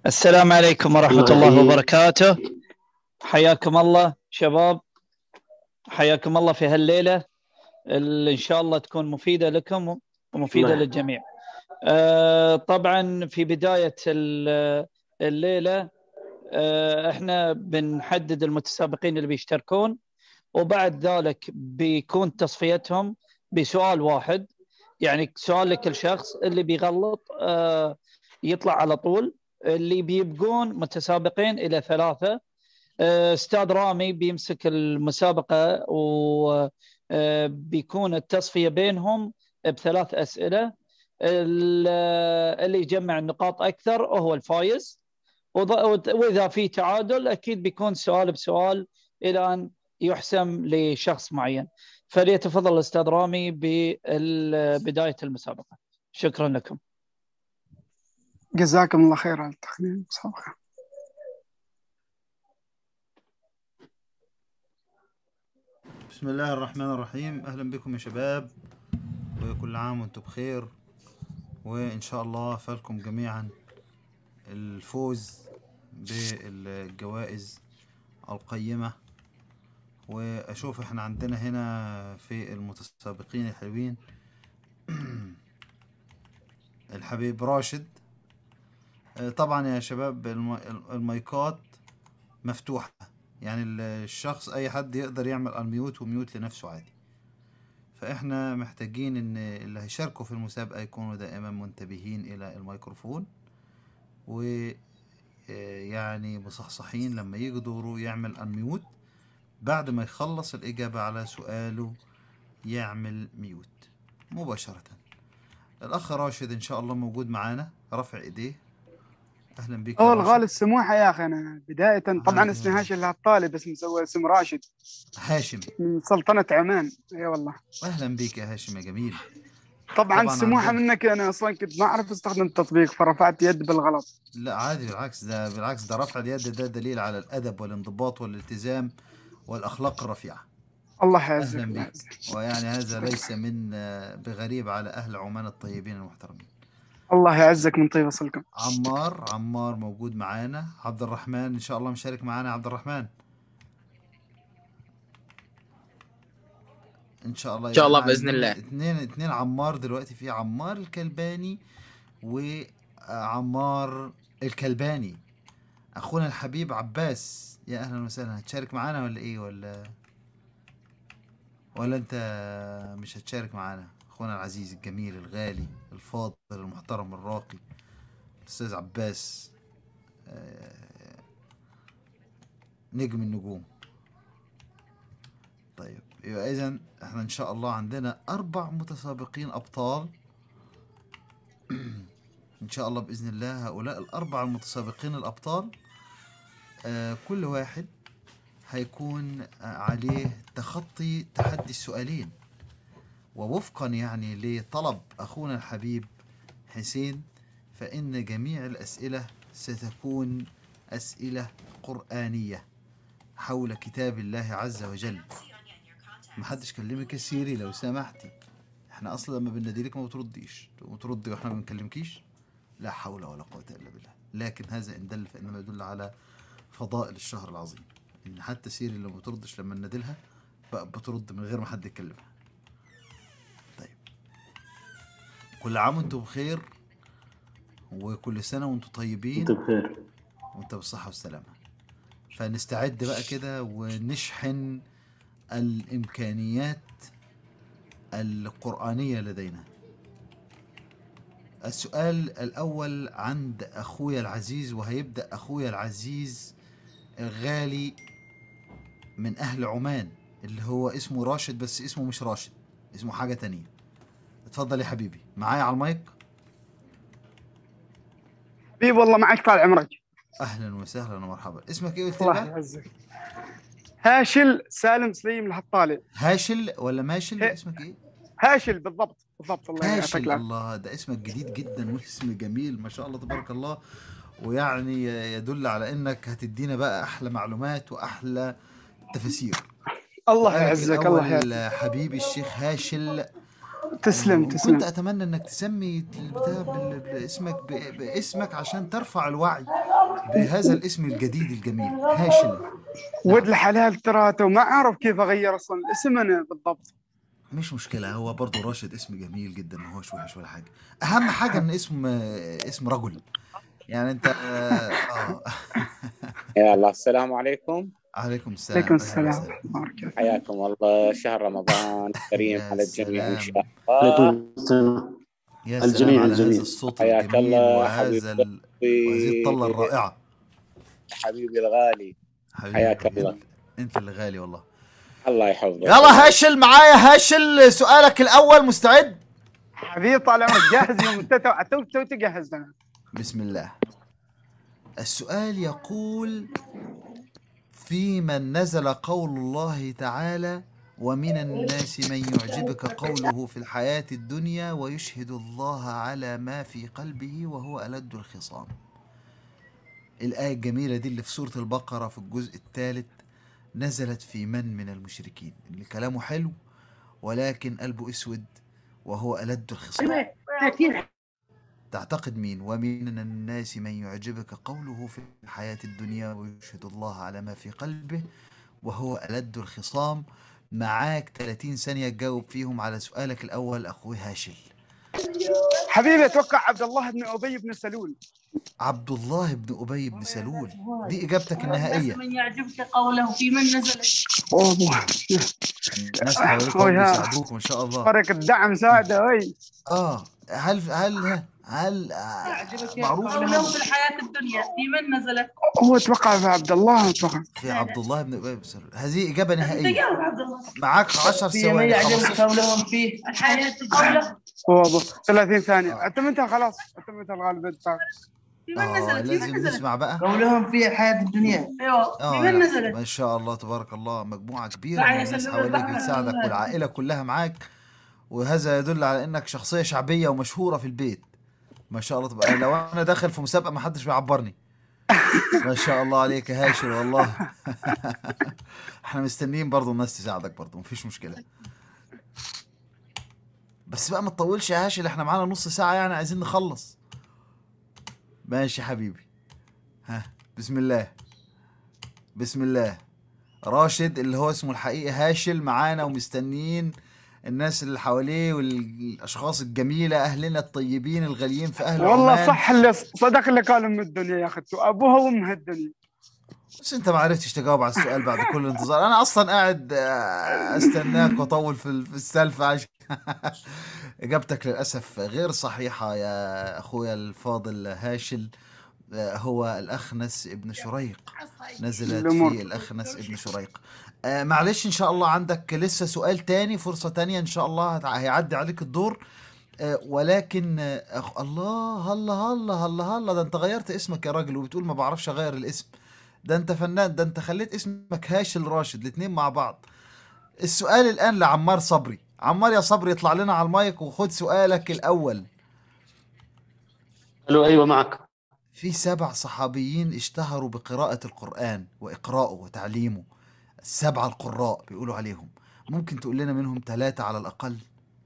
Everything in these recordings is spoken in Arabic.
السلام عليكم ورحمة الله الله يحييك. وبركاته. حياكم الله شباب، حياكم الله في هالليلة اللي إن شاء الله تكون مفيدة لكم ومفيدة الله. للجميع. طبعا في بداية الليلة احنا بنحدد المتسابقين اللي بيشتركون، وبعد ذلك بيكون تصفيتهم بسؤال واحد، يعني سؤال لكل شخص. اللي بيغلط يطلع على طول. اللي بيبقون متسابقين إلى ثلاثة. استاذ رامي بيمسك المسابقه، وبيكون التصفيه بينهم بثلاث اسئله. اللي يجمع النقاط اكثر هو الفايز. واذا في تعادل اكيد بيكون سؤال بسؤال الى ان يحسم لشخص معين. فليتفضل الاستاذ رامي ببدايه المسابقه. شكرا لكم. جزاكم الله خير على تقديم المسابقة. بسم الله الرحمن الرحيم. أهلا بكم يا شباب، وكل عام وانتم بخير، وإن شاء الله فالكم جميعا الفوز بالجوائز القيمة. وأشوف احنا عندنا هنا في المتسابقين الحلوين الحبيب راشد. طبعا يا شباب المايكات مفتوحة، يعني الشخص أي حد يقدر يعمل انميوت وميوت لنفسه عادي. فإحنا محتاجين إن اللي هيشاركوا في المسابقة يكونوا دائما منتبهين إلى الميكروفون، ويعني مصحصحين لما يجي دوره يعمل انميوت. بعد ما يخلص الإجابة على سؤاله يعمل ميوت مباشرة. الأخ راشد إن شاء الله موجود معانا، رفع إيديه. أهلا بك يا أول راشد. غالي السموحة يا أخي. أنا بداية طبعا اسمي هاشم الهطالي، بس مسوي اسم راشد هاشم من سلطنة عمان. أي والله. أهلا بك يا هاشم يا جميل. طبعا السموحة عندنا منك. أنا أصلا كنت ما أعرف أستخدم التطبيق فرفعت يد بالغلط. لا عادي، بالعكس ده رفع اليد ده دليل على الأدب والانضباط والالتزام والأخلاق الرفيعة. الله يعزك. أهلا الله بك. يعزك. ويعني هذا ليس من بغريب على أهل عمان الطيبين المحترمين. الله يعزك من طيب أصلكم. عمار موجود معانا. عبد الرحمن إن شاء الله مشارك معانا. عبد الرحمن إن شاء الله. إن شاء الله بإذن الله. اتنين عمار دلوقتي، في عمار الكلباني وعمار الكلباني. أخونا الحبيب عباس، يا أهلا وسهلا. هتشارك معانا ولا إيه؟ ولا أنت مش هتشارك معانا؟ أخونا العزيز الجميل الغالي الفاضل المحترم الراقي الأستاذ عباس، نجم النجوم. طيب يبقى إذن احنا إن شاء الله عندنا 4 متسابقين أبطال. إن شاء الله بإذن الله هؤلاء ال4 المتسابقين الأبطال كل واحد هيكون عليه تخطي تحدي السؤالين، ووفقا يعني لطلب أخونا الحبيب حسين، فإن جميع الأسئلة ستكون أسئلة قرآنية حول كتاب الله عز وجل. محدش كلمك يا سيري لو سمحتي، احنا أصلا لما بنناديلك ما بترديش، وتردي واحنا ما بنكلمكيش. لا حول ولا قوة إلا بالله. لكن هذا إن دل فإنما يدل على فضائل الشهر العظيم، إن حتى سيري اللي ما بتردش لما ننادلها بقى بترد من غير ما حد يكلمها. طيب كل عام وانتم بخير، وكل سنة وانتم طيبين. أنت بخير. وانت بالصحة والسلامة. فنستعد بقى كده ونشحن الإمكانيات القرآنية لدينا. السؤال الأول عند أخويا العزيز، وهيبدأ أخويا العزيز الغالي من أهل عمان اللي هو اسمه راشد، بس اسمه مش راشد، اسمه حاجة تانية. اتفضل يا حبيبي، معايا على المايك. حبيب والله معك طال عمرك. أهلا وسهلا ومرحبا. اسمك إيه قلت الله لي؟ يعزك. هاشل سالم سليم الهطالي. هاشل ولا ماشل؟ اسمك إيه؟ هاشل بالضبط. الله يعطيك هاشل. العافية. الله، ده اسمك جديد جدا واسم جميل ما شاء الله تبارك الله، ويعني يدل على انك هتدينا بقى احلى معلومات واحلى تفاسير. الله يعزك. الله الاول يعزك. حبيبي الشيخ هاشل. تسلم وكنت اتمنى انك تسمي البتاع باسمك عشان ترفع الوعي بهذا الاسم الجديد الجميل هاشم. ود الحلال ترى تو ما اعرف كيف اغير اصلا الاسم انا بالضبط. مش مشكلة، هو برضه راشد اسم جميل جدا، ما هوش وحش ولا حاجة. أهم حاجة إن اسم رجل، يعني أنت يا الله، السلام عليكم. عليكم السلام. عليكم السلام ورحمة الله. حياكم الله، شهر رمضان كريم على الجميع إن شاء عليكم الله. السلام. يا الجميع سلام على الجميع. هذا الصوت حياك الجميل الله وهذه الطلة الرائعة. حبيبي الغالي، حياك الله. أنت اللي غالي والله. الله يحفظك. يلا هاشل معايا. هاشل سؤالك الأول، مستعد؟ حبيبي طال عمرك جاهز يوم انت تو تجهز لنا. بسم الله. السؤال يقول: في من نزل قول الله تعالى: ومن الناس من يعجبك قوله في الحياة الدنيا ويشهد الله على ما في قلبه وهو ألد الخصام. الآية الجميلة دي اللي في سورة البقرة في الجزء الثالث نزلت في من المشركين اللي كلامه حلو ولكن قلبه اسود وهو ألد الخصام. تعتقد مين؟ ومن الناس من يعجبك قوله في الحياة الدنيا ويشهد الله على ما في قلبه وهو ألد الخصام. معاك 30 ثانية تجاوب فيهم على سؤالك الأول أخوي هاشل. حبيبي أتوقع عبد الله بن أبي بن سلول. عبد الله بن أبي بن سلول، دي إجابتك النهائية. من يعجبك قوله في من نزلت. الناس حواليكم يساعدوك ما شاء الله. فرق الدعم ساعده. وي هل معروف قوله في الحياة الدنيا في من نزلت؟ هو اتوقع في عبد الله، اتوقع في عبد الله بن أبي بن سلول. هذه إجابة نهائية. تجاوب عبد الله. معاك 10 ثواني. في من يعجبك قولهم في الحياة الدنيا. هو 30 ثانية. اعتمدها خلاص، اعتمدها الغالب الثاني. في من نزلت؟ لازم نسمع بقى. قولهم في الحياة الدنيا. ايوه في من نزلت؟ ما شاء الله تبارك الله، مجموعة كبيرة من الناس حواليك بتساعدك والعائلة كلها معاك، وهذا يدل على انك شخصية شعبية ومشهورة في البيت. ما شاء الله تبقى لو انا داخل في مسابقة ما حدش بيعبرني. ما شاء الله عليك يا هاشم والله. احنا مستنيين برضو الناس تساعدك برضو، مفيش مشكلة. بس بقى ما تطولش يا هاشم، احنا معانا نص ساعة يعني عايزين نخلص. ماشي حبيبي. بسم الله. بسم الله. راشد اللي هو اسمه الحقيقي هاشل معانا ومستنيين الناس اللي حواليه والاشخاص الجميله، اهلنا الطيبين الغاليين في اهل والله عمان. صح اللي صدق اللي قال ام الدنيا يا اخي، ابوها وامها الدنيا. بس انت ما عرفتش تجاوب على السؤال بعد كل الانتظار. انا اصلا قاعد استناك واطول في السالفه عشان اجابتك للاسف غير صحيحه يا اخويا الفاضل هاشل. هو الأخنس ابن شريق، نزلت في الأخنس ابن شريق. معلش إن شاء الله عندك لسه سؤال تاني، فرصة تانية إن شاء الله هيعدي عليك الدور. ولكن الله الله الله الله الله، ده أنت غيرت اسمك يا راجل وبتقول ما بعرفش أغير الاسم. ده أنت فنان، ده أنت خليت اسمك هاشل راشد الاتنين مع بعض. السؤال الآن لعمار صبري. عمار يا صبري اطلع لنا على المايك وخد سؤالك الأول. ألو أيوة معك. في 7 صحابيين اشتهروا بقراءة القرآن وإقراءه وتعليمه، 7 القراء بيقولوا عليهم. ممكن تقول لنا منهم 3 على الأقل؟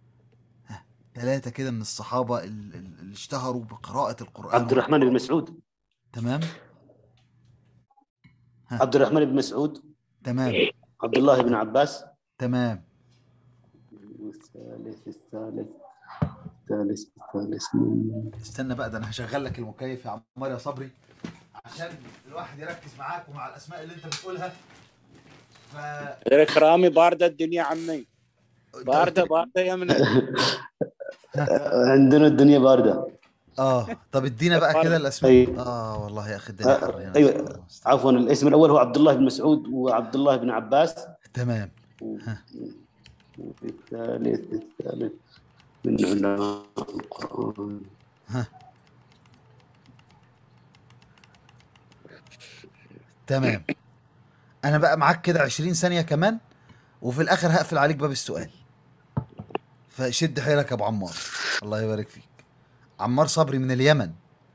3 كده من الصحابة اللي اشتهروا بقراءة القرآن. عبد الرحمن بن مسعود. تمام. عبد الرحمن بن مسعود. تمام. عبد الله بن عباس. تمام. الثالث استنى بقى، ده انا هشغل لك المكيف يا عمار يا صبري عشان الواحد يركز معاك ومع الاسماء اللي انت بتقولها. غير كرامي باردة الدنيا عمي، باردة يا من عندنا الدنيا باردة. طب ادينا بقى كده الاسماء. والله يا اخي الدنيا حر هنا. ايوه عفوا، الاسم الاول هو عبد الله بن مسعود وعبد الله بن عباس. تمام. الثالث من علماء القرآن. تمام. انا بقى معاك كده 20 ثانية كمان وفي الاخر هقفل عليك باب السؤال، فشد حيلك يا ابو عمار. الله يبارك فيك. عمار صبري من اليمن.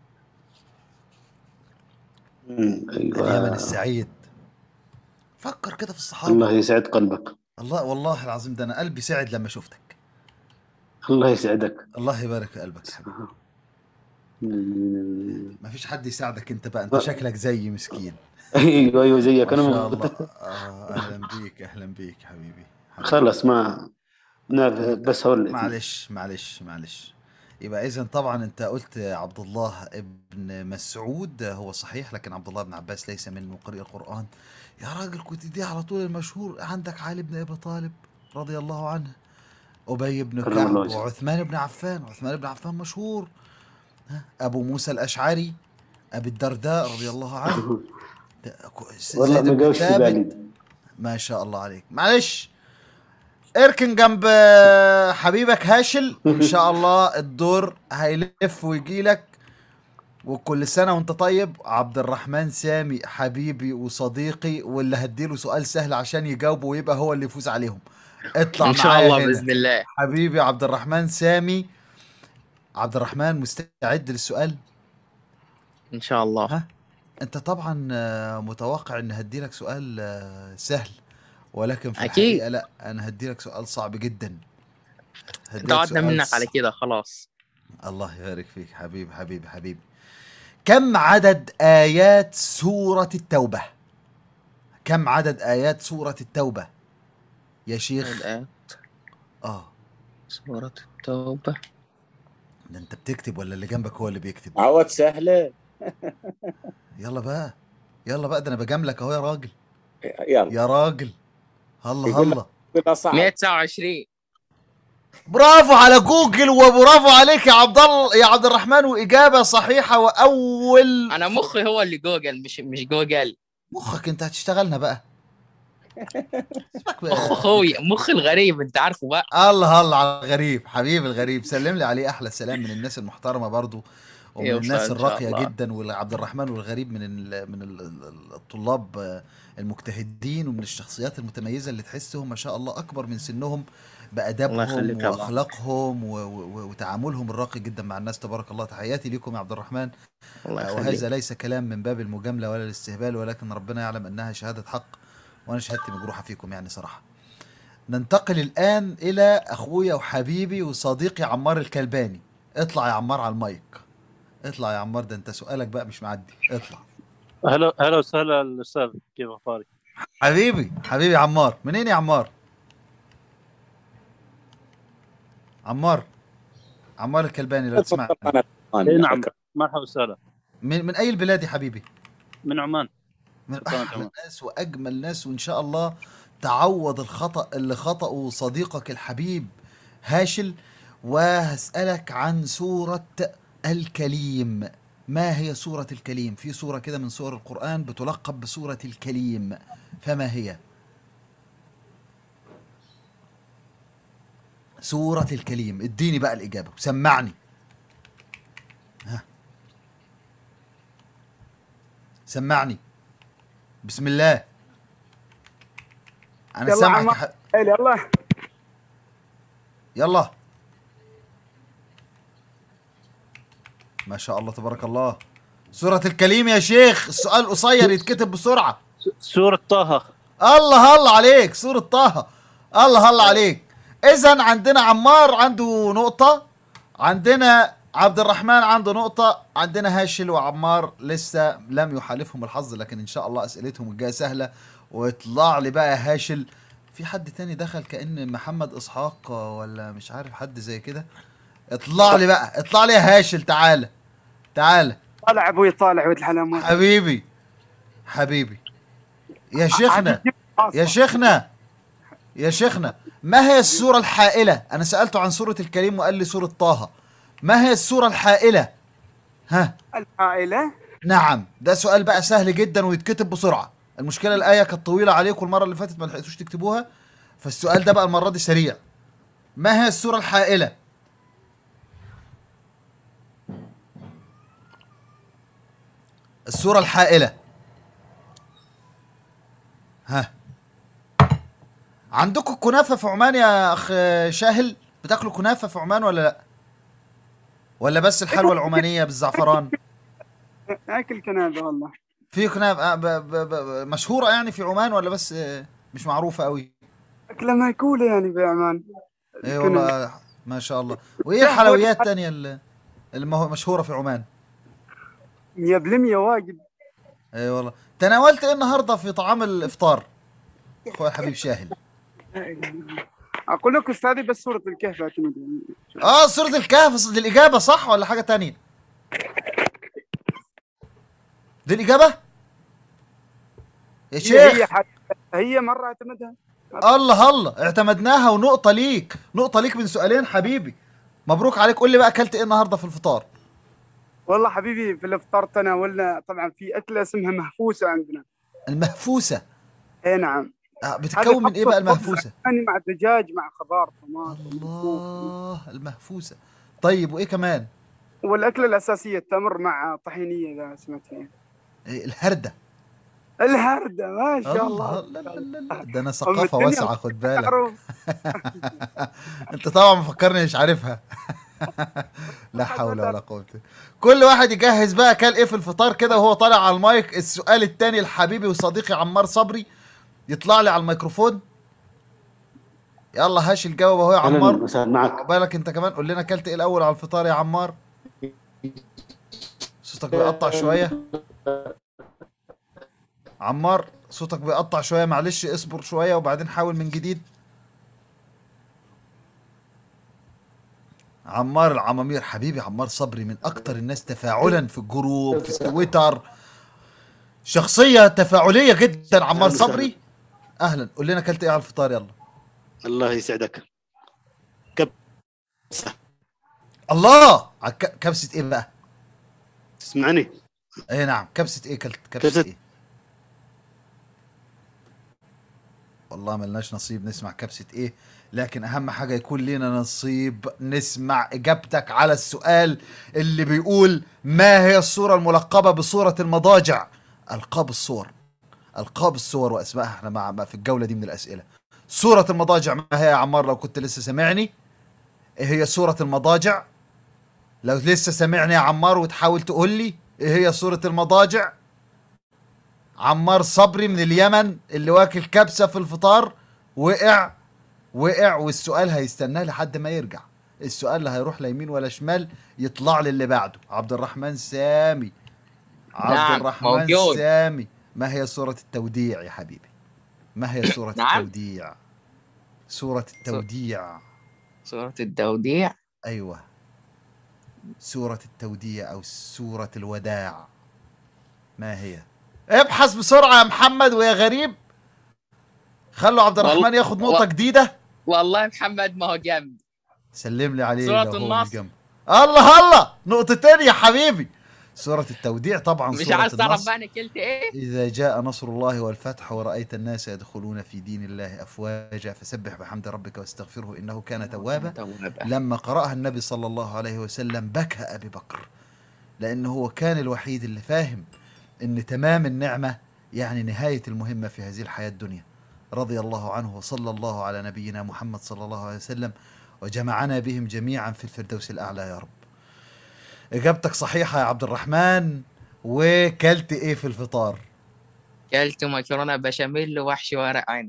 أيوة. اليمن السعيد. فكر كده في الصحابة. الله يسعد قلبك. الله والله العظيم ده انا قلبي سعد لما شفتك. الله يسعدك. الله يبارك في قلبك. ما فيش حد يساعدك انت بقى، انت شكلك زي مسكين. ايوه ايوه زيك ما انا شاء الله. اهلا بيك اهلا بيك حبيبي. خلاص ما بس هو معلش. يبقى اذا طبعا انت قلت عبد الله ابن مسعود هو صحيح، لكن عبد الله بن عباس ليس من مقرئ القرآن. يا راجل كنت دي على طول المشهور. عندك علي بن ابي طالب رضي الله عنه، أبي بن كرم كعب، الله وجهه. وعثمان بن عفان. عثمان بن عفان مشهور. أبو موسى الأشعري، أبي الدرداء رضي الله عنه، والله زيد ما بن جاوش في ثابت. بالي. ما شاء الله عليك. معلش اركن جنب حبيبك هاشل، وإن شاء الله الدور هيلف ويجيلك. وكل سنة وانت طيب. عبد الرحمن سامي حبيبي وصديقي، واللي هديله سؤال سهل عشان يجاوبه ويبقى هو اللي يفوز عليهم. اطلع ان شاء معايا الله هنا باذن الله. حبيبي عبد الرحمن سامي. عبد الرحمن مستعد للسؤال؟ ان شاء الله. ها انت طبعا متوقع ان هديلك سؤال سهل، ولكن في أكيد. الحقيقة لا، انا هديلك سؤال صعب جدا. هديلك تعودنا سؤال منك على كده خلاص. الله يبارك فيك حبيبي. كم عدد آيات سورة التوبة؟ كم عدد آيات سورة التوبة يا شيخ؟ الآن سورة التوبة. ده انت بتكتب ولا اللي جنبك هو اللي بيكتب؟ عوض سهلة. يلا بقى ده انا بجاملك اهو يا راجل. يلا يا راجل هلا يقول هلا. كده صعب. 129. برافو على جوجل، وبرافو عليك يا عبد الله يا عبد الرحمن، واجابه صحيحه. واول انا مخي هو اللي جوجل، مش جوجل. مخك انت هتشتغلنا بقى. مخ اخوي، مخ الغريب انت عارفه بقى. الله على الغريب حبيب الغريب. سلم لي عليه احلى سلام من الناس المحترمه برضو، ومن يوصل الناس إن شاء الراقيه الله. جدا. وعبد الرحمن والغريب من الطلاب المجتهدين، ومن الشخصيات المتميزه اللي تحسهم ما شاء الله اكبر من سنهم الله بادابهم يخليك يا الله. واخلاقهم وتعاملهم الراقي جدا مع الناس. تبارك الله. تحياتي لكم يا عبد الرحمن. الله وهذا يخليك. ليس كلام من باب المجامله ولا الاستهبال، ولكن ربنا يعلم انها شهاده حق، وانا شهادتي مجروحه فيكم يعني صراحه. ننتقل الآن إلى أخويا وحبيبي وصديقي عمار الكلباني. اطلع يا عمار على المايك. اطلع يا عمار، ده انت سؤالك بقى مش معدي. اطلع. هلا وسهلا الاستاذ، كيف اخبارك؟ حبيبي عمار. منين يا عمار؟ عمار الكلباني لو تسمعني. نعم مرحبا وسهلا. من أي البلاد يا حبيبي؟ من عمان. من أحلى ناس وأجمل ناس، وإن شاء الله تعوض الخطأ اللي خطأه صديقك الحبيب هاشل. وهسألك عن سورة الكليم. ما هي سورة الكليم؟ في سورة كده من سور القرآن بتلقب بسورة الكليم، فما هي؟ سورة الكليم. اديني بقى الإجابة وسمعني. سمعني بسم الله. أنا سامعك يلا. ما شاء الله تبارك الله. سورة الكليم يا شيخ. السؤال قصير يتكتب بسرعة. سورة طه. الله عليك. سورة طه. الله عليك. إذن عندنا عمار عنده نقطة، عندنا عبد الرحمن عنده نقطة، عندنا هاشل وعمار لسه لم يحالفهم الحظ، لكن إن شاء الله أسئلتهم الجاية سهلة. واطلع لي بقى يا هاشل. في حد تاني دخل كأن محمد إسحاق ولا مش عارف حد زي كده. اطلع لي يا هاشل. تعالى طالع ابوي طالع ولد الحلال. حبيبي يا شيخنا ما هي السورة الحائلة؟ أنا سألته عن سورة الكريم وقال لي سورة طه. ما هي السورة الحائلة؟ الحائلة؟ نعم. ده سؤال بقى سهل جدا ويتكتب بسرعة. المشكلة الآية كانت طويلة عليكم المرة اللي فاتت ما لحقتوش تكتبوها، فالسؤال ده بقى المرة دي سريع. ما هي السورة الحائلة؟ السورة الحائلة. عندكم كنافة في عمان يا أخ شاهل؟ بتاكلوا كنافة في عمان ولا لأ؟ ولا بس الحلوى العمانية بالزعفران؟ اكل كنافة والله. في كنافة مشهورة يعني في عمان، ولا بس مش معروفة قوي؟ أكلة مأكولة يعني في عمان. ايه والله ما شاء الله. وايه الحلويات التانية مشهورة في عمان. 100% واجب. اي والله. تناولت ايه النهارده في طعام الافطار اخوي الحبيب شاهد؟ اقول لك استاذي بس سوره الكهف اعتمد. سورة الكهف دي الإجابة صح ولا حاجة تانية؟ دي الإجابة؟ يا شيخ هي مرة اعتمدها. الله اعتمدناها، ونقطة ليك، نقطة ليك من سؤالين حبيبي، مبروك عليك. قول لي بقى أكلت إيه النهاردة في الفطار؟ والله حبيبي في الافطار تناولنا طبعا في اكله اسمها مهفوسه عندنا. المهفوسة؟ اي نعم. بتتكون من إيه بقى المهفوسة؟ يعني مع دجاج مع خضار طماطم. الله، المهفوسة. طيب وإيه كمان؟ والاكله الاساسيه التمر مع طحينيه اذا سمعت فيها. الهردة. الهردة ما شاء الله. لا لا لا لا، ده أنا ثقافة واسعة خد بالك. أنت طبعا مفكرني مش عارفها. لا حول ولا قوة. كل واحد يجهز بقى كل ايه في الفطار كده وهو طالع على المايك. السؤال التاني لحبيبي وصديقي عمار صبري، يطلع لي على الميكروفون. يلا هاش الجواب اهو يا عمار. معك. بالك انت كمان قول لنا اكلت ايه الاول على الفطار يا عمار؟ صوتك بيقطع شوية عمار، صوتك بيقطع شوية، معلش اصبر شوية وبعدين حاول من جديد. عمار العمامير حبيبي عمار صبري من اكتر الناس تفاعلا في الجروب في تويتر، شخصية تفاعلية جدا عمار صبري. اهلا، قول لنا اكلت ايه على الفطار يلا. الله يسعدك. كبسة. الله، كبسة ايه بقى؟ تسمعني؟ اي نعم، كبسة ايه كبسة ايه؟ والله ملناش نصيب نسمع كبسة ايه، لكن اهم حاجة يكون لنا نصيب نسمع اجابتك على السؤال اللي بيقول ما هي الصورة الملقبة بصورة المضاجع؟ القاب الصور واسمائها احنا مع في الجولة دي من الاسئلة. صورة المضاجع ما هي يا عمار لو كنت لسه سامعني؟ ايه هي صورة المضاجع؟ لو لسه سامعني يا عمار وتحاول تقول لي ايه هي صورة المضاجع؟ عمار صبري من اليمن اللي واكل كبسة في الفطار وقع والسؤال هيستناه لحد ما يرجع. السؤال لا هيروح لا يمين ولا شمال، يطلع لي اللي بعده. عبد الرحمن سامي. عبد الرحمن موجود. سامي، ما هي صورة التوديع يا حبيبي؟ ما هي صورة التوديع؟ صورة التوديع. صورة التوديع؟ أيوة، صورة التوديع أو صورة الوداع، ما هي؟ ابحث بسرعة يا محمد ويا غريب، خلوا عبد الرحمن ياخد نقطة جديدة. والله محمد ما هو جنب. سلم لي عليه. صورة النصر. الله نقطتين يا حبيبي. صورة التوديع طبعا. مش عايز تعرف بقى انا قلت ايه؟ إذا جاء نصر الله والفتح ورأيت الناس يدخلون في دين الله أفواجا فسبح بحمد ربك واستغفره إنه كان توابا. لما قرأها النبي صلى الله عليه وسلم بكى أبي بكر، لأنه هو كان الوحيد اللي فاهم إن تمام النعمة يعني نهاية المهمة في هذه الحياة الدنيا. رضي الله عنه وصلى الله على نبينا محمد صلى الله عليه وسلم وجمعنا بهم جميعا في الفردوس الأعلى يا رب. إجابتك صحيحة يا عبد الرحمن. وكلت إيه في الفطار؟ كلت مكرونة بشاميل ووحشي ورق عنب.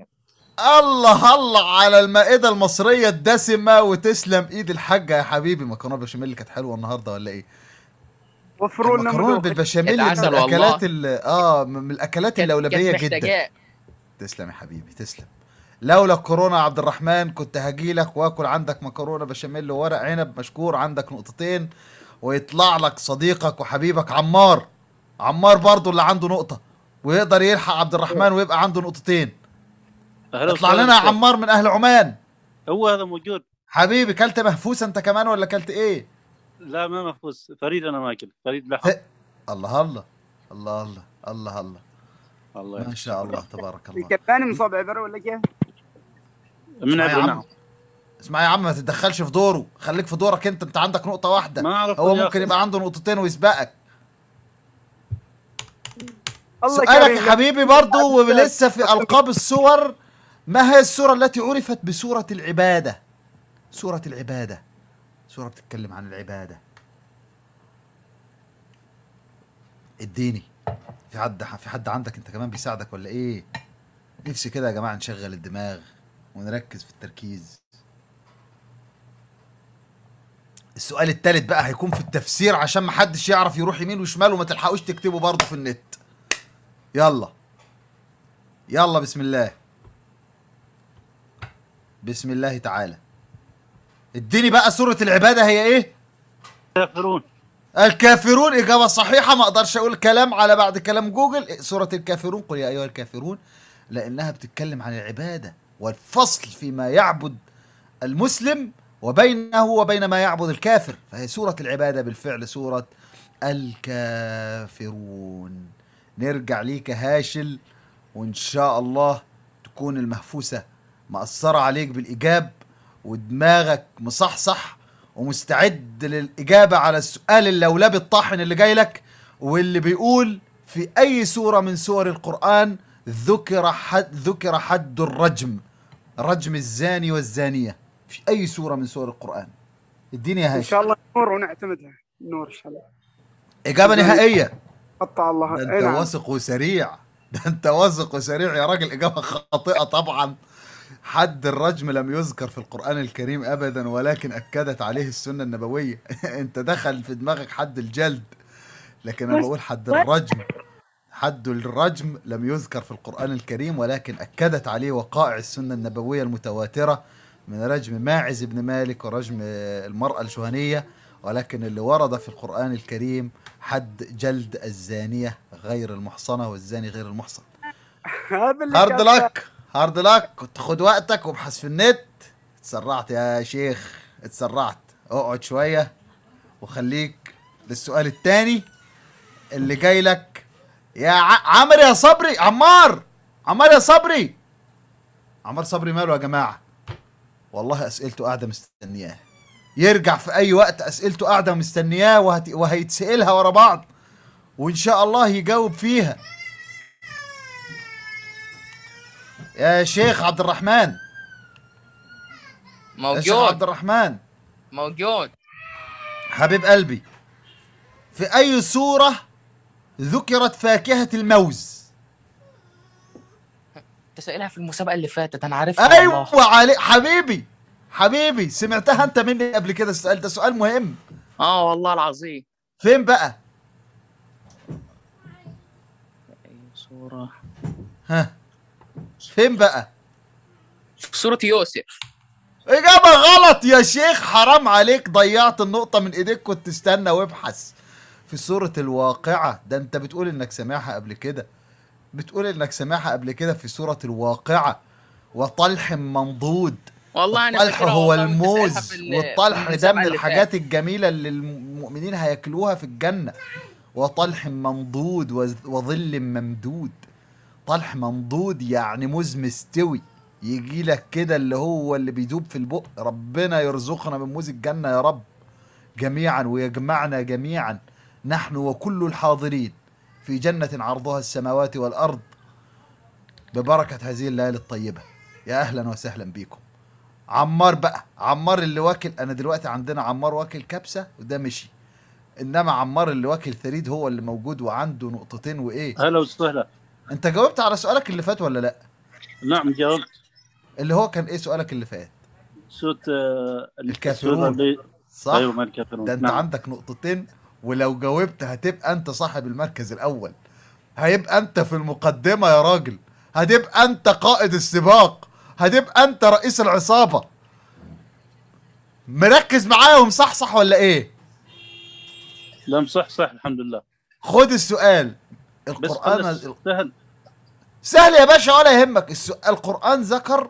الله على المائدة المصرية الدسمة، وتسلم إيد الحاجة يا حبيبي. مكرونة بشاميل كانت حلوة النهاردة ولا إيه؟ وفروا لنا مكرونة بالبشاميل من الأكلات من الأكلات اللولبية جدا. تسلم يا حبيبي تسلم. لولا الكورونا يا عبد الرحمن كنت هجيلك واكل عندك مكرونه بشاميل وورق عنب. مشكور، عندك نقطتين، ويطلع لك صديقك وحبيبك عمار برضو اللي عنده نقطه، ويقدر يلحق عبد الرحمن ويبقى عنده نقطتين. اطلع لنا يا عمار من اهل عمان. هو هذا موجود حبيبي. كلت مهفوس انت كمان ولا كلت ايه؟ لا ما مهفوس، فريد انا ما اكل فريد لحم. الله الله الله الله الله الله الله ما شاء الله تبارك الله. كان من صابع عبره ولا كيف؟ من عبره. نعم اسمع يا عم، ما تتدخلش في دوره، خليك في دورك انت عندك نقطة واحدة، هو ممكن يبقى عنده نقطتين ويسبقك. سؤالك يا حبيبي برضو ولسه في ألقاب الصور. ما هي السورة التي عرفت بسورة العبادة؟ سورة العبادة، سورة بتتكلم عن العبادة. اديني، في حد عندك انت كمان بيساعدك ولا ايه؟ نفسي كده يا جماعة نشغل الدماغ ونركز في التركيز. السؤال الثالث بقى هيكون في التفسير عشان ما حدش يعرف يروح يمين وشمال وما تلحقوش تكتبوا برضه في النت. يلا يلا بسم الله. بسم الله تعالى. اديني بقى سورة العبادة هي ايه؟ الكافرون. الكافرون إجابة صحيحة، ما أقدرش أقول كلام على بعد كلام جوجل. سورة الكافرون، قل يا أيها الكافرون، لأنها بتتكلم عن العبادة والفصل فيما يعبد المسلم وبينه وبين ما يعبد الكافر، فهي سورة العبادة بالفعل سورة الكافرون. نرجع ليك هاشل، وإن شاء الله تكون المهفوسة مأثرة عليك بالإجاب ودماغك مصحصح ومستعد للإجابة على السؤال اللولب الطاحن اللي جاي لك، واللي بيقول في أي سورة من سور القرآن ذكر حد الرجم، رجم الزاني والزانية، في أي سورة من سور القرآن؟ اديني يا هاشم. ان شاء الله نور ونعتمدها، نور ان شاء الله. إجابة نهائية. قطع الله. ده أنت واثق وسريع، ده أنت واثق وسريع يا راجل. إجابة خاطئة طبعا. حد الرجم لم يذكر في القرآن الكريم أبدا، ولكن أكدت عليه السنة النبوية. أنت دخل في دماغك حد الجلد، لكن أنا بقول حد الرجم. حد الرجم لم يذكر في القرآن الكريم، ولكن أكدت عليه وقائع السنة النبوية المتواترة من رجم ماعز بن مالك ورجم المرأة الشهنية، ولكن اللي ورد في القرآن الكريم حد جلد الزانية غير المحصنة والزاني غير المحصن. هارد لك هارد لك. كنت خد وقتك وابحث في النت. اتسرعت يا شيخ، اتسرعت. اقعد شوية وخليك للسؤال الثاني اللي جاي لك يا عمر يا صبري. عمار يا صبري. عمار صبري ماله يا جماعة؟ والله أسئلته قاعدة مستنياه، يرجع في أي وقت أسئلته قاعدة مستنياه وهيتسألها ورا بعض، وإن شاء الله يجاوب فيها. يا شيخ عبد الرحمن. موجود. يا شيخ عبد الرحمن موجود حبيب قلبي. في أي سورة ذكرت فاكهة الموز؟ تسألها في المسابقة اللي فاتت، أنا عارفها. أيوة عليك حبيبي سمعتها أنت مني قبل كده. السؤال ده سؤال مهم. والله العظيم. فين بقى؟ أي سورة؟ ها فين بقى؟ في سورة يوسف. إجابة غلط يا شيخ، حرام عليك، ضيعت النقطة من إيديك. كنت تستنى وابحث في سورة الواقعة. ده أنت بتقول إنك سامعها قبل كده، في سورة الواقعة. وطلح منضود. والله أنا الطلح هو الموز، والطلح ده من اللي الحاجات الجميلة اللي المؤمنين هياكلوها في الجنة. وطلح منضود وظل ممدود. طلح منضود يعني موز مستوي، يجي لك كده اللي هو اللي بيدوب في البق. ربنا يرزقنا من موز الجنة يا رب جميعا، ويجمعنا جميعا نحن وكل الحاضرين في جنة عرضها السماوات والأرض ببركة هذه الليالي الطيبة. يا أهلا وسهلا بيكم. عمار بقى، عمار اللي واكل. أنا دلوقتي عندنا عمار واكل كبسة وده مشي، إنما عمار اللي واكل ثريد هو اللي موجود وعنده نقطتين وإيه. هلا وسهلا. أنت جاوبت على سؤالك اللي فات ولا لأ؟ نعم جاوبت. اللي هو كان إيه سؤالك اللي فات؟ سورة الكافرون. صح؟ أيوة الكافرون. ده أنت عندك نقطتين، ولو جاوبت هتبقى أنت صاحب المركز الأول، هيبقى أنت في المقدمة يا راجل، هتبقى أنت قائد السباق، هتبقى أنت رئيس العصابة. مركز معايا ومصحصح ولا إيه؟ لا مصحصح الحمد لله. خد السؤال. القرآن سهل يا باشا ولا يهمك. القرآن ذكر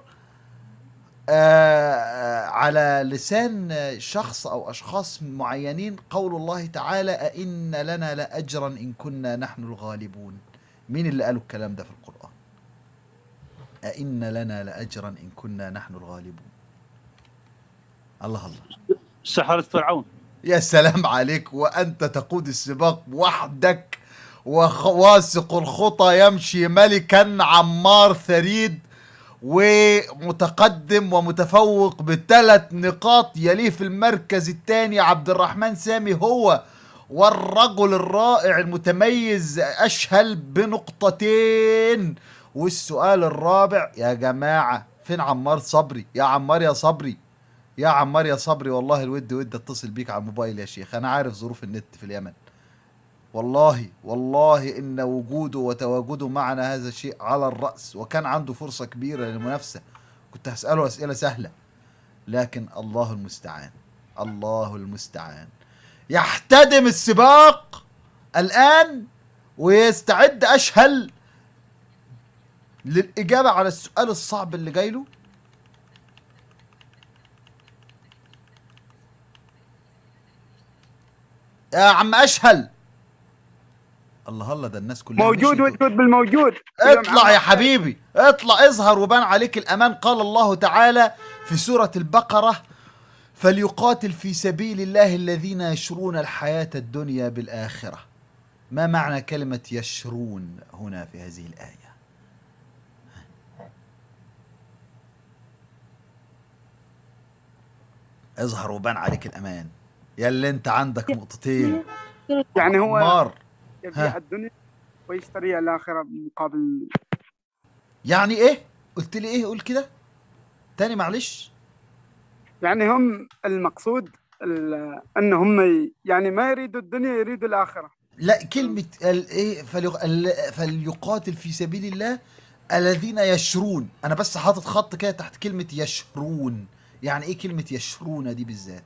على لسان شخص أو أشخاص معينين قول الله تعالى أئن لنا لأجرا إن كنا نحن الغالبون. مين اللي قالوا الكلام ده في القرآن؟ أئن لنا لأجرا إن كنا نحن الغالبون. الله سحرة فرعون. يا سلام عليك، وأنت تقود السباق وحدك وواثق الخطى يمشي ملكا. عمار ثريد ومتقدم ومتفوق ب3 نقاط. يليه في المركز الثاني عبد الرحمن سامي، هو والرجل الرائع المتميز أشهل ب2. والسؤال الرابع يا جماعة، فين عمار صبري؟ يا عمار يا صبري، يا عمار يا صبري، والله ودي اتصل بيك على الموبايل يا شيخ، انا عارف ظروف النت في اليمن. والله ان وجوده وتواجده معنا هذا شيء على الرأس، وكان عنده فرصة كبيرة للمنافسة، كنت هسأله أسئلة سهلة، لكن الله المستعان، الله المستعان. يحتدم السباق الآن ويستعد أشهل للإجابة على السؤال الصعب اللي جاي له. يا عم أشهل، الله ده الناس كلها موجود بالموجود. اطلع يا حبيبي، اطلع، اظهر وبان عليك الأمان. قال الله تعالى في سورة البقرة: فليقاتل في سبيل الله الذين يشرون الحياة الدنيا بالآخرة. ما معنى كلمة يشرون هنا في هذه الآية؟ اظهر وبان عليك الأمان يا اللي انت عندك نقطتين. يعني هو مار يبيع الدنيا ويشتري الآخرة مقابل. يعني ايه؟ قلت لي ايه؟ قول كده تاني معلش. يعني هم المقصود ان هم يعني ما يريدوا الدنيا، يريدوا الآخرة. لا، كلمة ايه فليقاتل في سبيل الله الذين يشرون، انا بس حاطط خط كده تحت كلمة يشرون. يعني ايه كلمة يشرون دي بالذات؟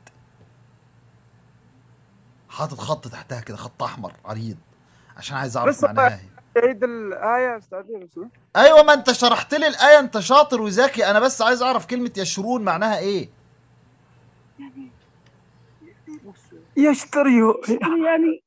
حاطط خط تحتها كده، خط احمر عريض، عشان عايز اعرف معناها ايه. عيد الآية يا استاذ. ايوه، ما انت شرحت لي الآية، انت شاطر وذكي، انا بس عايز اعرف كلمة يشرون معناها ايه. يشتري يعني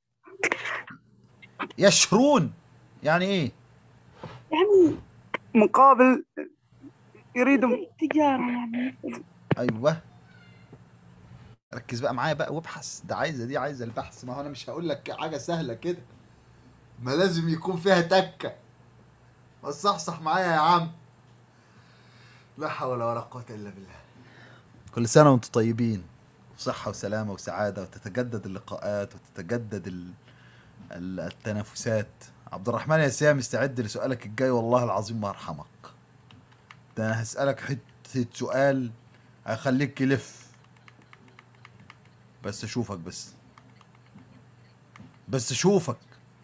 يشرون يعني ايه؟ يعني مقابل يريدوا تجارة يعني. ايوه، ركز بقى معايا بقى وابحث، ده عايزه البحث. ما هو انا مش هقول لك حاجه سهله كده، ما لازم يكون فيها تكه. بس صحصح معايا يا عم. لا حول ولا قوه الا بالله. كل سنه وانتم طيبين، بصحه وسلامه وسعاده، وتتجدد اللقاءات وتتجدد التنافسات. عبد الرحمن يا سامي، استعد لسؤالك الجاي، والله العظيم ما هرحمك. ده انا هسألك حتة سؤال هيخليك يلف. بس اشوفك بس اشوفك.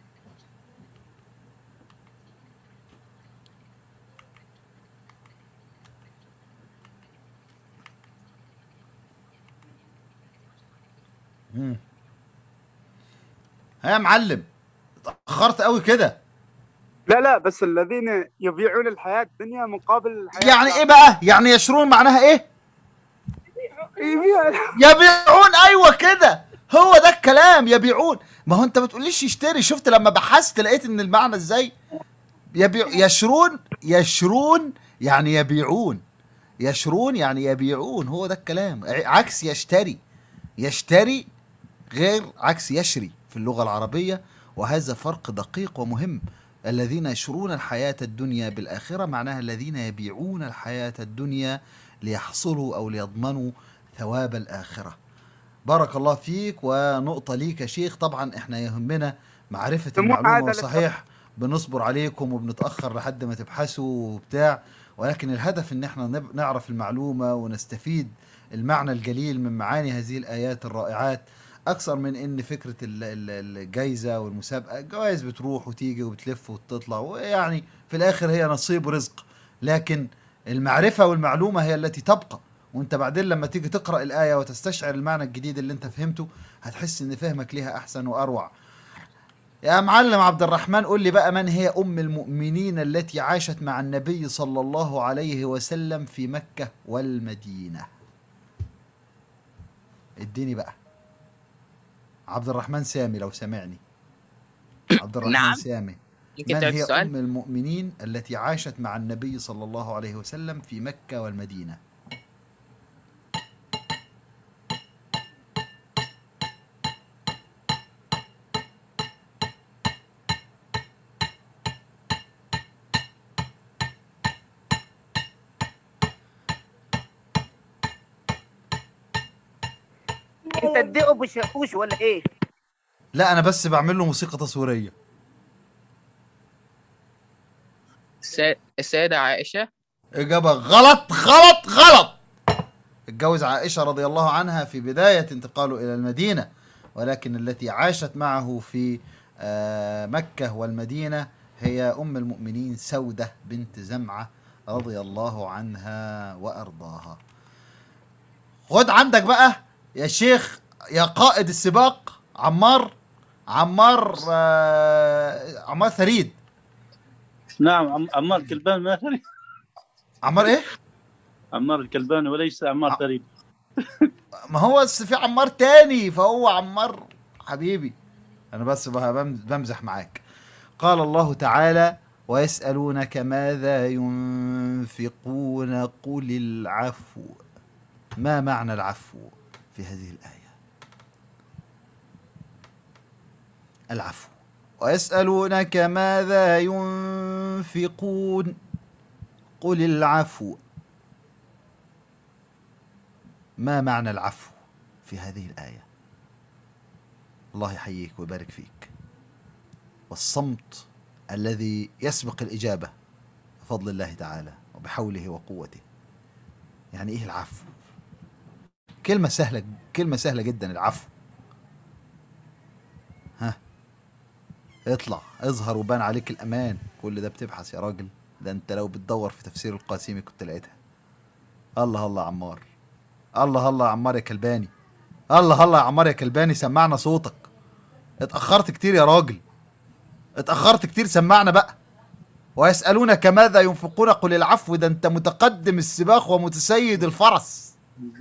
ها يا معلم، اتأخرت قوي كده. لا بس الذين يبيعون الحياة الدنيا مقابل الحياة. يعني ايه بقى؟ يعني يشرون معناها ايه؟ يبيعون. ايوه كده، هو ده الكلام، يبيعون. ما هو انت ما تقوليش يشتري. شفت لما بحثت لقيت ان المعنى ازاي؟ يشرون يعني يبيعون. يشرون يعني يبيعون، هو ده الكلام. عكس يشتري غير عكس يشري في اللغة العربية، وهذا فرق دقيق ومهم. الذين يشرون الحياة الدنيا بالآخرة معناها الذين يبيعون الحياة الدنيا ليحصلوا أو ليضمنوا ثواب الآخرة. بارك الله فيك. ونقطة ليك يا شيخ، طبعا احنا يهمنا معرفة المعلومة، وصحيح بنصبر عليكم وبنتأخر لحد ما تبحثوا وبتاع، ولكن الهدف ان احنا نعرف المعلومة ونستفيد المعنى الجليل من معاني هذه الآيات الرائعات، أكثر من إن فكرة الجايزة والمسابقة. الجوائز بتروح وتيجي وبتلف وتطلع، ويعني في الآخر هي نصيب ورزق، لكن المعرفة والمعلومة هي التي تبقى. وانت بعدين لما تيجي تقرأ الآية وتستشعر المعنى الجديد اللي انت فهمته، هتحس ان فهمك ليها أحسن وأروع. يا معلم عبد الرحمن، قول لي بقى، من هي أم المؤمنين التي عاشت مع النبي صلى الله عليه وسلم في مكة والمدينة؟ اديني بقى عبد الرحمن سامي لو سمعني. عبد الرحمن نعم. سامي، يمكن من تعيد هي السؤال؟ أم المؤمنين التي عاشت مع النبي صلى الله عليه وسلم في مكة والمدينة؟ انت تدقه بشاكوش ولا ايه؟ لا، انا بس بعمل له موسيقى تصويريه. السيدة عائشة. اجابه غلط غلط غلط. اتجوز عائشة رضي الله عنها في بداية انتقاله إلى المدينة، ولكن التي عاشت معه في مكة والمدينة هي أم المؤمنين سودة بنت زمعة رضي الله عنها وأرضاها. خد عندك بقى يا شيخ يا قائد السباق عمار ثريد. نعم عمار كلبان ما ثريد. عمار ايه؟ عمار الكلباني وليس عمار ثريد. ما هو في عمار تاني، فهو عمار حبيبي، انا بس بمزح معاك. قال الله تعالى: ويسألونك ماذا ينفقون قل العفو. ما معنى العفو في هذه الآية؟ العفو. ويسألونك ماذا ينفقون قل العفو. ما معنى العفو في هذه الآية؟ الله يحييك ويبارك فيك. والصمت الذي يسبق الإجابة بفضل الله تعالى وبحوله وقوته. يعني إيه العفو؟ كلمة سهلة جدا، العفو. ها، اطلع اظهر وبان عليك الأمان. كل ده بتبحث يا راجل؟ ده انت لو بتدور في تفسير القاسمي كنت لقيتها. الله الله يا عمار، الله الله يا عمار يا كلباني، الله الله يا عمار يا كلباني، سمعنا صوتك. اتأخرت كتير يا راجل، اتأخرت كتير، سمعنا بقى. ويسألونك ماذا ينفقون قل العفو. ده انت متقدم السباق ومتسيد الفرس.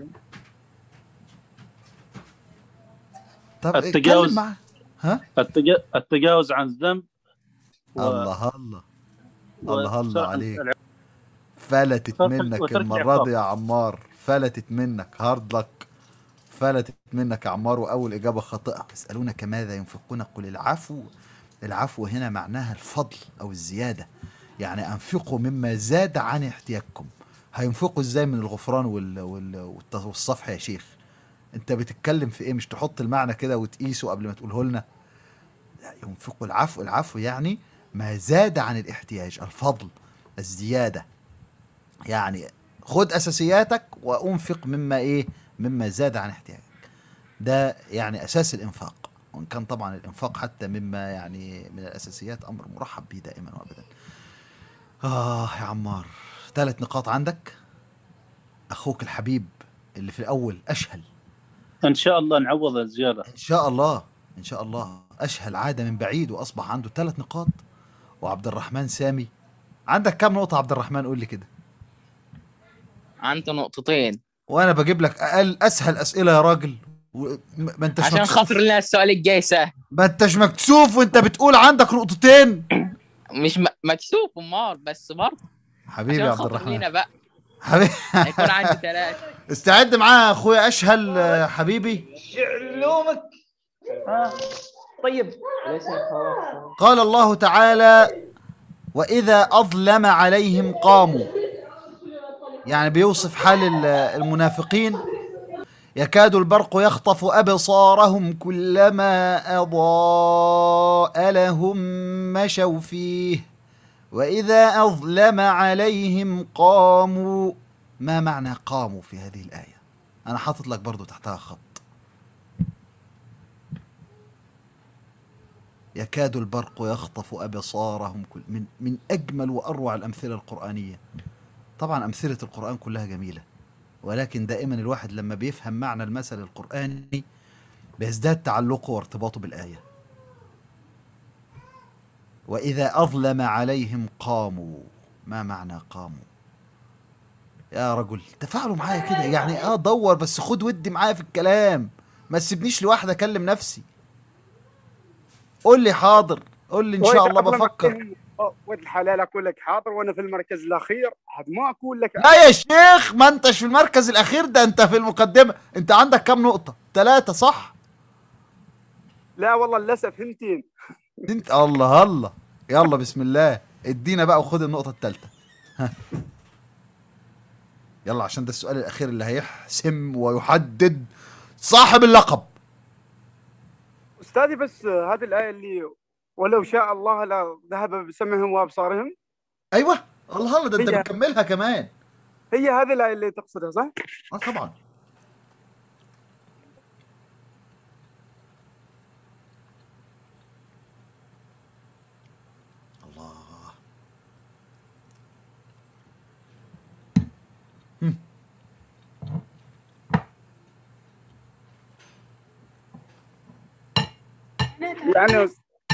طب التجاوز معه. ها؟ التجاوز عن الذنب. الله الله الله الله عليك. فلتت منك المرة دي يا عمار، فلتت منك، هارد لك، فلتت منك يا عمار. وأول إجابة خاطئة. يسألونك ماذا ينفقون قل العفو. العفو هنا معناها الفضل أو الزيادة، يعني أنفقوا مما زاد عن احتياجكم. هينفقوا إزاي من الغفران والصفح يا شيخ؟ أنت بتتكلم في إيه؟ مش تحط المعنى كده وتقيسه قبل ما تقوله لنا. ينفقوا العفو. العفو يعني ما زاد عن الاحتياج، الفضل، الزيادة. يعني خد أساسياتك وأنفق مما زاد عن احتياجك. ده يعني أساس الإنفاق، وإن كان طبعا الإنفاق حتى مما يعني من الأساسيات أمر مرحب به دائما وأبدا. يا عمار، 3 نقاط عندك. أخوك الحبيب اللي في الأول أشهل، إن شاء الله نعوض الزيادة. إن شاء الله إن شاء الله. أشهل عادة من بعيد وأصبح عنده 3 نقاط. وعبد الرحمن سامي عندك كم نقطة عبد الرحمن؟ قول لي كده. عنده 2 وأنا بجيب لك أسهل أسئلة يا راجل. ما انتش عشان خاطر لنا السؤال الجاي سهل. ما انتش مكسوف وانت بتقول عندك 2 نقطة. مش مكسوف امال، بس برضه حبيبي يا عبد الرحمن. لينا بقى حبيبي هيكون عندي 3. استعد معايا اخويا اشهل حبيبي. علومك. طيب. قال الله تعالى: وإذا أظلم عليهم قاموا. يعني بيوصف حال المنافقين. يكاد البرق يخطف أبصارهم كلما أضاء لهم مشوا فيه وإذا أظلم عليهم قاموا. ما معنى قاموا في هذه الآية؟ أنا حاطط لك برضو تحتها خط. يكاد البرق يخطف أبصارهم من أجمل وأروع الأمثلة القرآنية. طبعا أمثلة القرآن كلها جميلة، ولكن دائما الواحد لما بيفهم معنى المثل القرآني بيزداد تعلقه وارتباطه بالآية. وإذا أظلم عليهم قاموا. ما معنى قاموا؟ يا رجل تفاعلوا معايا كده، يعني دور بس، خد ودي معايا في الكلام، ما تسيبنيش لوحدي أكلم نفسي. قول لي حاضر، قول لي إن شاء الله بفكر. ولد الحلال اقول لك حاضر وانا في المركز الاخير، عاد ما اقول لك. لا يا شيخ، ما انتش في المركز الاخير، ده انت في المقدمه. انت عندك كم نقطه؟ 3 صح؟ لا والله للاسف 2. انت الله الله. يلا بسم الله ادينا بقى وخد النقطه الثالثه. ها يلا، عشان ده السؤال الاخير اللي هيحسم ويحدد صاحب اللقب. استاذي بس هذه الايه اللي ولو شاء الله لا ذهب بسمعهم وابصارهم. ايوه الله الله، ده انت بتكملها كمان. هي هذه الآية اللي تقصدها صح؟ طبعا. الله. يعني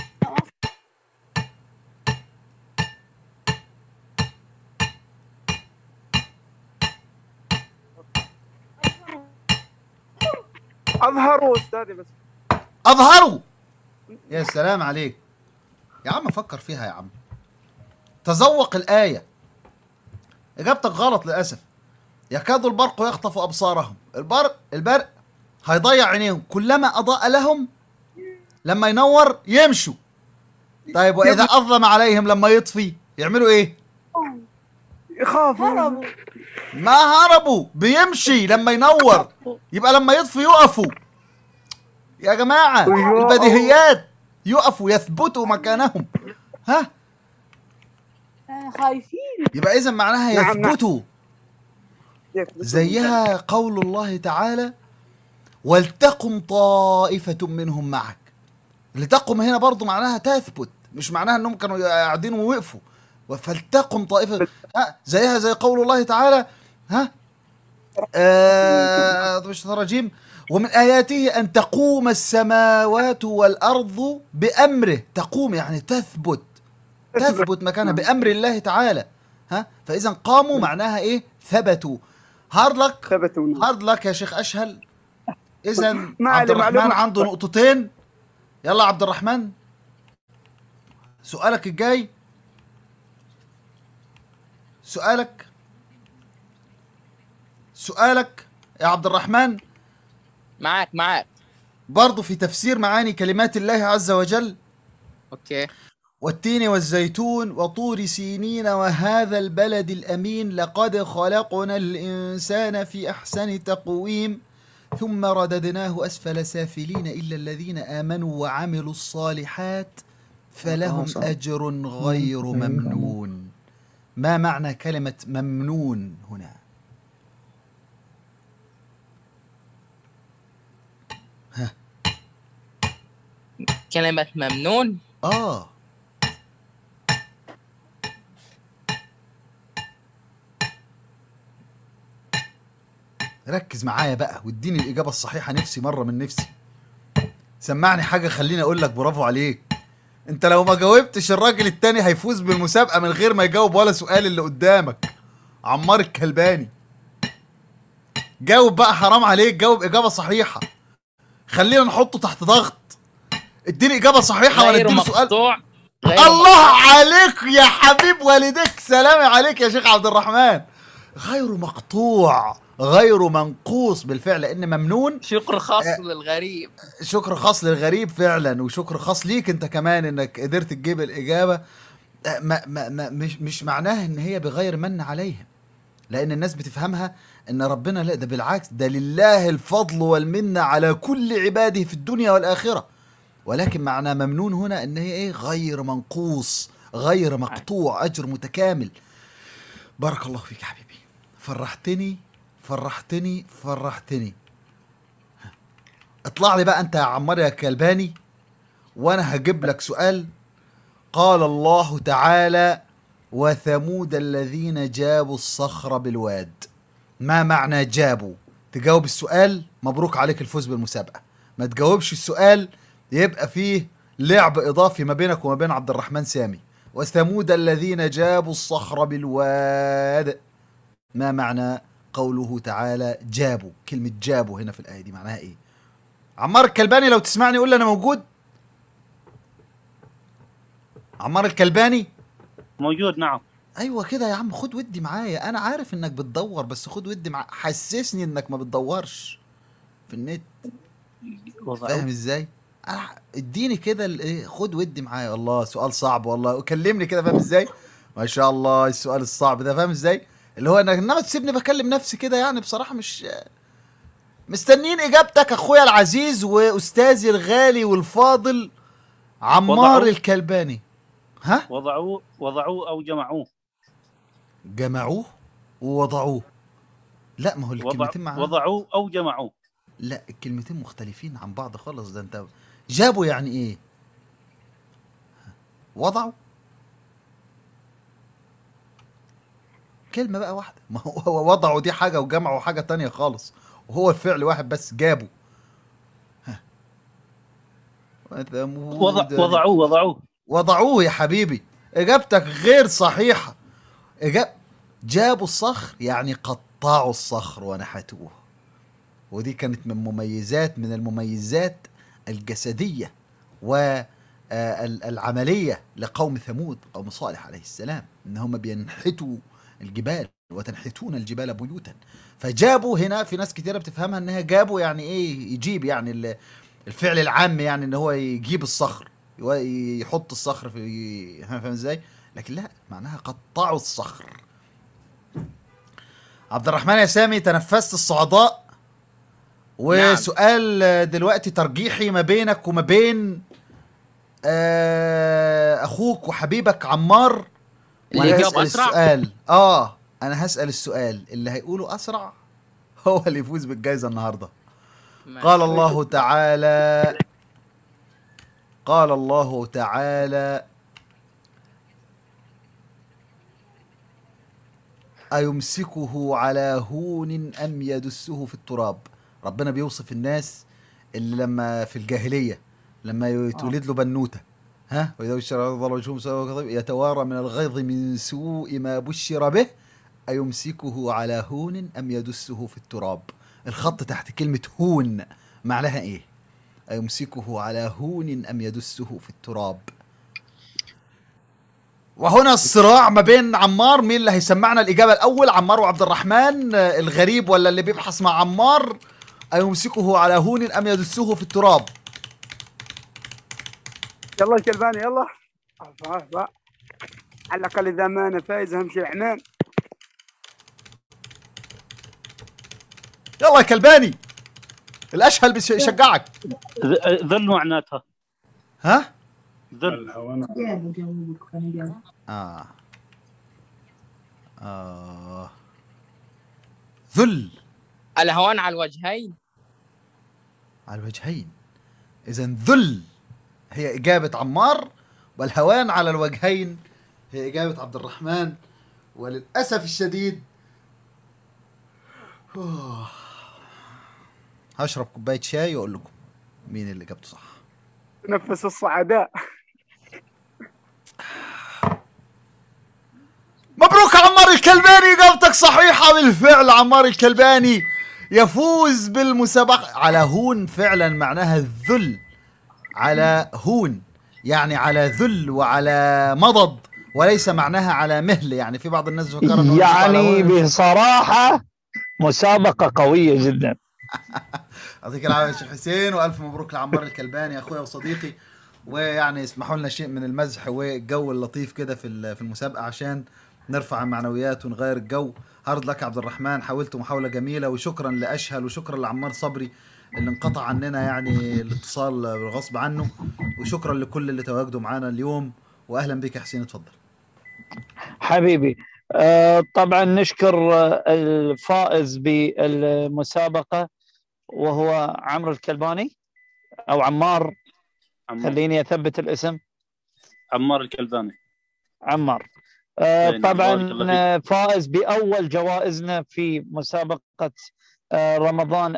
أظهروا أستاذي بس. أظهروا. يا سلام عليك يا عم، فكر فيها يا عم، تذوق الآية. إجابتك غلط للأسف. يكاد البرق يخطف أبصارهم. البرق هيضيع عينيهم، كلما أضاء لهم لما ينور يمشوا. طيب وإذا أظلم عليهم لما يطفي يعملوا إيه؟ يخافوا. ما هربوا، بيمشي لما ينور، يبقى لما يطفي يقفوا. يا جماعة البديهيات، يقفوا يثبتوا مكانهم. ها؟ خايفين. يبقى إذا معناها يثبتوا. يثبتوا. زيها قول الله تعالى: ولتقم طائفة منهم معك. لتقم هنا برضو معناها تثبت، مش معناها انهم كانوا قاعدين ووقفوا. فلتقم طائفة، زيها زي قول الله تعالى: ها مش الرجيم: ومن آياته أن تقوم السماوات والأرض بأمره. تقوم يعني تثبت مكانها بأمر الله تعالى. ها، فإذا قاموا معناها إيه؟ ثبتوا. هارد لك يا شيخ أشهل. إذا عبد الرحمن عنده نقطتين. يلا عبد الرحمن، سؤالك الجاي. سؤالك يا عبد الرحمن. معك برضو في تفسير معاني كلمات الله عز وجل. اوكي. والتين والزيتون وطور سينين وهذا البلد الأمين لقد خلقنا الإنسان في أحسن تقويم ثم رددناه أسفل سافلين إلا الذين آمنوا وعملوا الصالحات فلهم أجر غير ممنون. ما معنى كلمة ممنون هنا؟ ها. كلمة ممنون؟ ركز معايا بقى واديني الإجابة الصحيحة، نفسي مرة من نفسي. سمعني حاجة خليني أقول لك برافو عليك. أنت لو ما جاوبتش الراجل التاني هيفوز بالمسابقة من غير ما يجاوب ولا سؤال اللي قدامك. عمار الكلباني، جاوب بقى، حرام عليك، جاوب إجابة صحيحة. خلينا نحطه تحت ضغط. اديني إجابة صحيحة ولا اديله سؤال. الله عليك يا حبيب والديك، سلام عليك يا شيخ عبد الرحمن. غير مقطوع غير منقوص بالفعل، لان ممنون. شكر خاص للغريب. شكر خاص للغريب فعلا، وشكر خاص ليك انت كمان انك قدرت تجيب الاجابه. مش معناها ان هي بغير من عليهم، لان الناس بتفهمها ان ربنا، لا ده بالعكس، ده لله الفضل والمنه على كل عباده في الدنيا والاخره. ولكن معنى ممنون هنا ان هي ايه؟ غير منقوص غير مقطوع، اجر متكامل. بارك الله فيك يا حبيبي، فرحتني. اطلع لي بقى انت يا عمار يا كلباني، وانا هجيب لك سؤال. قال الله تعالى: وثمود الذين جابوا الصخر بالواد. ما معنى جابوا؟ تجاوب السؤال مبروك عليك الفوز بالمسابقة. ما تجاوبش السؤال يبقى فيه لعب اضافي ما بينك وما بين عبد الرحمن سامي. وثمود الذين جابوا الصخر بالواد. ما معنى قوله تعالى جابوا؟ كلمة جابوا هنا في الآية دي معناها ايه؟ عمار الكلباني لو تسمعني قول لي انا موجود. عمار الكلباني موجود. نعم. ايوه كده يا عم، خد ودي معايا. انا عارف انك بتدور، بس خد ودي معايا، حسسني انك ما بتدورش في النت. فاهم ازاي؟ اديني كده خد ودي معايا. الله سؤال صعب والله، كلمني كده. فاهم ازاي؟ ما شاء الله السؤال الصعب ده. فاهم ازاي؟ اللي هو انما تسيبني بكلم نفسي كده، يعني بصراحة مش مستنيين اجابتك اخويا العزيز واستاذي الغالي والفاضل عمار الكلباني. ها؟ وضعوه او جمعوه؟ جمعوه؟ ووضعوه. لا ما هو الكلمتين مع وضعوه أو جمعوه. لا الكلمتين مختلفين عن بعض خالص. ده انت جابوا يعني ايه؟ وضعوا كلمة بقى واحدة. ما هو وضعوا دي حاجة وجمعوا حاجة تانية خالص، وهو الفعل واحد بس جابوا. وضعوه يا حبيبي. اجابتك غير صحيحة. جابوا الصخر يعني قطعوا الصخر ونحتوه، ودي كانت من المميزات الجسدية والعملية لقوم ثمود، قوم صالح عليه السلام، ان هم بينحتوا الجبال وتنحتون الجبال بيوتا. فجابوا هنا في ناس كتيرة بتفهمها انها جابوا يعني ايه يجيب، يعني الفعل العام يعني ان هو يجيب الصخر يحط الصخر في، فاهم ازاي؟ لكن لا، معناها قطعوا الصخر. عبد الرحمن يا سامي تنفست الصعداء، وسؤال دلوقتي ترجيحي ما بينك وما بين اخوك وحبيبك عمار. اللي يجاوب اسرع انا هسأل السؤال اللي هيقوله اسرع هو اللي يفوز بالجائزة النهاردة. قال الله تعالى أيمسكه على هون أم يدسه في التراب. ربنا بيوصف الناس اللي لما في الجاهلية لما يتولد له بنوتة، وإذا بشر وجههم يتوارى من الغيظ من سوء ما بشر به أيمسكه على هون أم يدسه في التراب. الخط تحت كلمة هون معناها إيه؟ أيمسكه على هون أم يدسه في التراب. وهنا الصراع ما بين عمار، مين اللي هيسمعنا الإجابة الأول؟ عمار وعبد الرحمن، الغريب ولا اللي بيبحث مع عمار؟ أيمسكه على هون أم يدسه في التراب؟ يلا كلباني يلا. على الأقل إذا ما أنا فايز أهم شيء عنان. يلا يا كلباني، الأشهل بيشجعك. ذل معناتها. ذل. ذل. الهوان على الوجهين. إذن ذل هي إجابة عمار، والهوان على الوجهين هي إجابة عبد الرحمن. وللأسف الشديد هشرب كوباية شاي وأقول لكم مين اللي إجابته صح. نفس الصعداء. مبروك عمار الكلباني، إجابتك صحيحة بالفعل. عمار الكلباني يفوز بالمسابقة. على هون فعلا معناها الذل، على هون يعني على ذل وعلى مضض، وليس معناها على مهل. يعني في بعض الناس فكروا يعني بصراحة مسابقة قوية جدا. يعطيك العافية يا شيخ حسين، والف مبروك لعمار الكلباني اخويا وصديقي. ويعني اسمحوا لنا شيء من المزح والجو اللطيف كده في المسابقة عشان نرفع المعنويات ونغير الجو. هارد لك عبد الرحمن، حاولت محاولة جميلة، وشكرا لأشهل وشكرا لعمار صبري اللي انقطع عننا يعني الاتصال بالغصب عنه، وشكرا لكل اللي تواجدوا معنا اليوم. واهلا بك يا حسين، اتفضل حبيبي. طبعا نشكر الفائز بالمسابقة وهو عمرو الكلباني أو عمار. خليني أثبت الاسم. عمار الكلباني. عمار. طبعا فائز بأول جوائزنا في مسابقة رمضان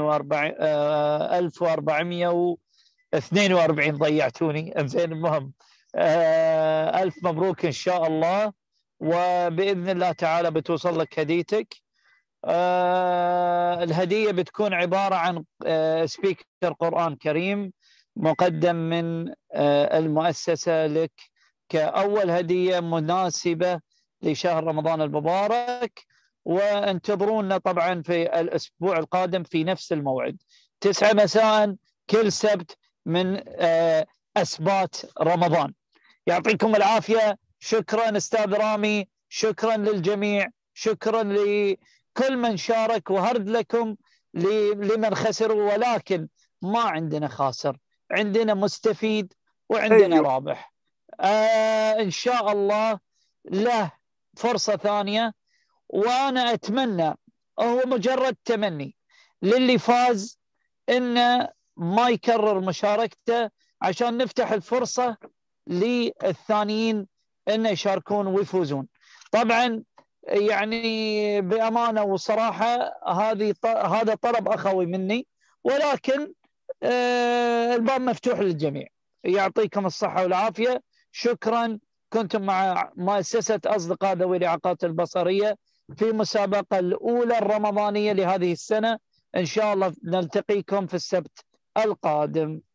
1442. ضيعتوني. زين، المهم ألف مبروك إن شاء الله، وبإذن الله تعالى بتوصل لك هديتك. الهدية بتكون عبارة عن سبيكر قرآن كريم مقدم من المؤسسة لك كأول هدية مناسبة لشهر رمضان المبارك. وانتظرونا طبعا في الأسبوع القادم في نفس الموعد 9 مساء كل سبت من أسبات رمضان. يعطيكم العافية. شكرا أستاذ رامي، شكرا للجميع، شكرا لكل من شارك، وهرد لكم لمن خسروا. ولكن ما عندنا خاسر، عندنا مستفيد وعندنا رابح. إن شاء الله له فرصة ثانية، وأنا أتمنى، هو مجرد تمني للي فاز إنه ما يكرر مشاركته عشان نفتح الفرصة للثانيين إنه يشاركون ويفوزون. طبعا يعني بأمانة وصراحة هذا طلب أخوي مني، ولكن الباب مفتوح للجميع. يعطيكم الصحة والعافية. شكرا. كنتم مع مؤسسة أصدقاء ذوي الإعاقات البصرية في مسابقة الأولى الرمضانية لهذه السنة. إن شاء الله نلتقيكم في السبت القادم.